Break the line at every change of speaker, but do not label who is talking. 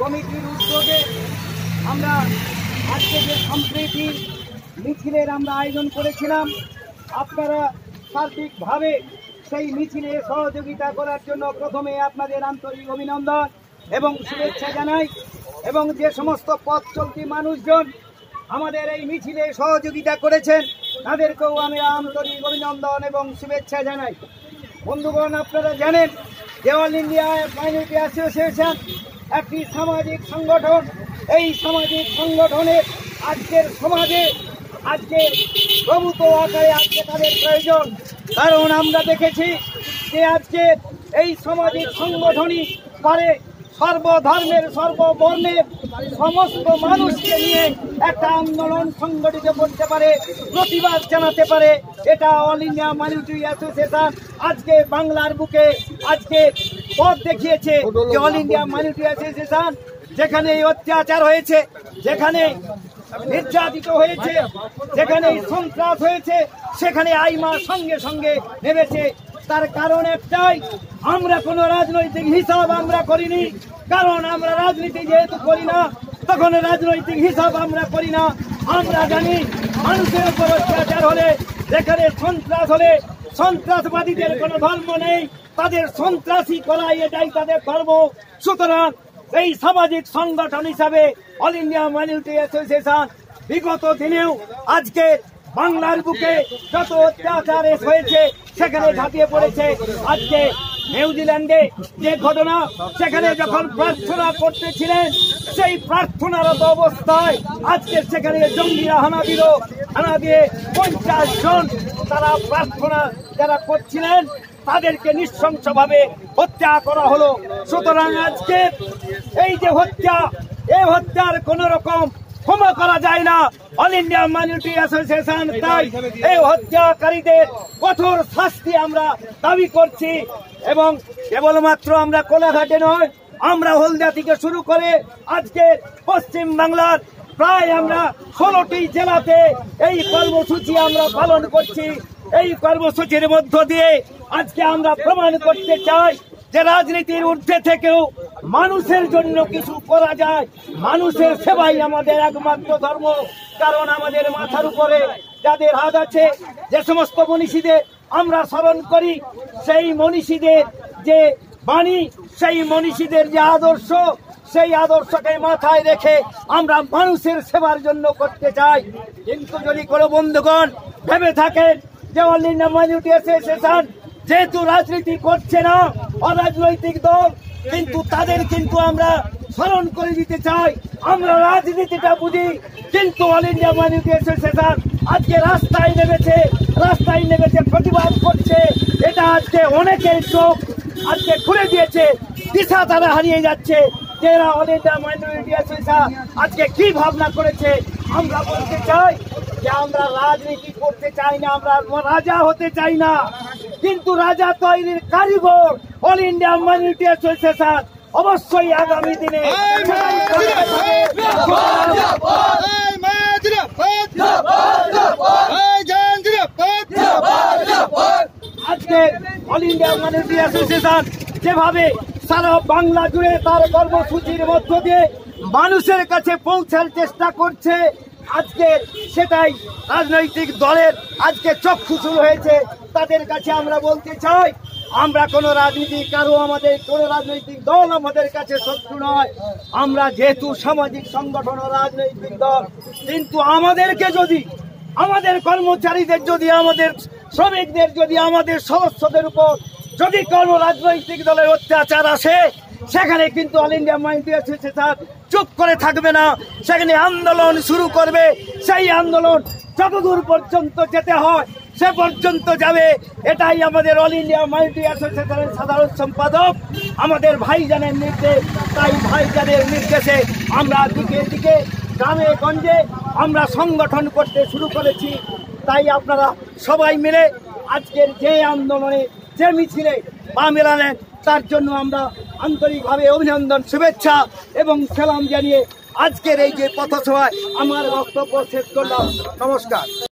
কমিটির উদ্যোগে আমরা আজকে যে সম্প্রীতি মিছিলের আমরা আয়োজন করেছিলাম, আপনারা সার্বিকভাবে সেই মিছিলে সহযোগিতা করার জন্য প্রথমে আপনাদের আন্তরিক অভিনন্দন এবং শুভেচ্ছা জানাই। এবং যে সমস্ত পথ চলতি মানুষজন আমাদের এই মিছিলে সহযোগিতা করেছেন তাদেরকেও আমি আন্তরিক অভিনন্দন এবং শুভেচ্ছা জানাই। বন্ধুগণ, আপনারা জানেন যে অল ইন্ডিয়া মাইনরিটি অ্যাসোসিয়েশন একটি সামাজিক সংগঠন। এই সামাজিক সংগঠনের আজকের সমাজে আজকে প্রভূত আকারে আজকে তাদের প্রয়োজন। কারণ আমরা দেখেছি যে আজকে এই সামাজিক সংগঠনই পারে সর্বধর্মের সর্ববর্ণের সমস্ত মানুষকে নিয়ে একটা আন্দোলন সংগঠিত করতে পারে, প্রতিবাদ জানাতে পারে। এটা অল ইন্ডিয়া মাইনরিটি অ্যাসোসিয়েশন আজকে বাংলার বুকে আজকে পথ দেখিয়েছে যে অল ইন্ডিয়া মাইনরিটি অ্যাসোসিয়েশন যেখানে অত্যাচার হয়েছে, যেখানে নির্যাতিত হয়েছে, যেখানে সন্ত্রাস হয়েছে, সেখানে আইমা সঙ্গে সঙ্গে নেমেছে। তার কারণ একটাই, আমরা কোনো রাজনৈতিক হিসাব আমরা করিনি। কারণ আমরা রাজনীতি যেহেতু করি না, তখন রাজনৈতিক হিসাব আমরা করি না। আমরা জানি মানুষের উপর অত্যাচার হলে, যেখানে সন্ত্রাস হলে, সন্ত্রাসবাদীদের কোনো ধর্ম নেই, তাদের সন্ত্রাসী করাই এটাই তাদের ধর্ম। সুতরাং এই সামাজিক সংগঠন হিসাবে অল ইন্ডিয়া মাইনরিটি অ্যাসোসিয়েশন বিগত দিনেও আজকে বাংলার বুকে যত অত্যাচার হয়েছে সেখানে ঝাঁপিয়ে পড়েছে। আজকে নিউজিল্যান্ডে যে ঘটনা, সেখানে যখন প্রার্থনা করতেছিলেন, সেই প্রার্থনারত অবস্থায় আজকে সেখানে জঙ্গিরা হানা দিয়ে 50 জন তারা প্রার্থনা যারা করছিলেন তাদেরকে নৃশংসভাবে হত্যা করা হলো। সুতরাং আজকে এই যে হত্যা, এই হত্যার কোন রকম ক্ষমা করা যায় না। অল ইন্ডিয়া মাইনরিটি অ্যাসোসিয়েশন তাই এই হত্যাকারীদের কঠোর শাস্তি আমরা দাবি করছি। এবং কেবলমাত্র আমরা কোলাঘাটে নয়, আমরা হলদিয়া থেকে শুরু করে আজকে পশ্চিম বাংলার প্রায় আমরা 16টি জেলাতে এই কর্মসূচি আমরা পালন করছি। এই কর্মসূচির মধ্য দিয়ে আজকে আমরা প্রমাণ করতে চাই যে রাজনীতির ঊর্ধ্বে থেকেও মানুষের জন্য কিছু করা যায়। মানুষের সেবাই আমাদের একমাত্র ধর্ম। কারণ আমাদের মাথার উপরে যাদের হাত আছে, যে সমস্ত মনীষীদের আমরা স্মরণ করি, সেই মনীষীদের যে বাণী, সেই মনীষীদের যে আদর্শ, সেই আদর্শকে মাথায় রেখে আমরা মানুষের সেবার জন্য করতে চাই। কিন্তু যদি কোনো বন্ধুগণ ভেবে থাকেন যে অল ইন্ডিয়া মাইনরিটি অ্যাসোসিয়েশন যেহেতু রাজনীতি করছে না, অরাজনৈতিক দল, কিন্তু তাদের কিন্তু আমরা স্মরণ করে দিতে চাই আমরা রাজনীতিটা বুঝি। কিন্তু অল ইন্ডিয়া মাইনরিটি অ্যাসোসিয়েশন আজকে রাস্তায় নেমেছে প্রতিবাদ করছে। এটা আজকে অনেকের চোখ আজকে খুলে দিয়েছে, দিশা তারা হারিয়ে যাচ্ছে যে এরা অল ইন্ডিয়া মাইনরিটি অ্যাসোসিয়েশন আজকে কি ভাবনা করেছে। আমরা বলতে চাই যে আমরা রাজনীতি করতে চাই না, আমরা রাজা হতে চাই না, কিন্তু রাজা তৈরির কারিগর অল ইন্ডিয়া মাইনরিটি অ্যাসোসিয়েশন অবশ্যই আগামী দিনে আজকে অল ইন্ডিয়া মাইনরিটি অ্যাসোসিয়েশন যেভাবে সারা বাংলা জুড়ে তার কর্মসূচির মধ্য দিয়ে মানুষের কাছে পৌঁছার চেষ্টা করছে, আজকে সেটাই রাজনৈতিক দলের আজকে চক্ষু শুরু হয়েছে। তাদের কাছে আমরা বলতে চাই, আমরা কোনো রাজনৈতিক দল আমাদের কাছে শত্রু নয়। আমরা যেহেতু সামাজিক সংগঠন ও রাজনৈতিক দল, কিন্তু আমাদেরকে যদি, আমাদের কর্মচারীদের যদি, আমাদের শ্রমিকদের যদি, আমাদের সদস্যদের উপর যদি কোনো রাজনৈতিক দলের অত্যাচার আসে, সেখানে কিন্তু অল ইন্ডিয়া মাইনরিটি অ্যাসোসিয়েশন চুপ করে থাকবে না, সেখানে আন্দোলন শুরু করবে। সেই আন্দোলন যতদূর পর্যন্ত যেতে হয় সে পর্যন্ত যাবে। এটাই আমাদের অল ইন্ডিয়া মাইনরিটি অ্যাসোসিয়েশনের সাধারণ সম্পাদক আমাদের ভাইজানের নির্দেশ। তাই ভাইজানের নির্দেশে আমরা দিকে দিকে গ্রামে গঞ্জে আমরা সংগঠন করতে শুরু করেছি। তাই আপনারা সবাই মিলে আজকের যে আন্দোলনে, যে মিছিলে পা মেলালেন, তার জন্য আমরা আন্তরিকভাবে অভিনন্দন, শুভেচ্ছা এবং সালাম জানিয়ে আজকের এই যে পথসভায় আমার বক্তব্য শেষ করলাম। নমস্কার।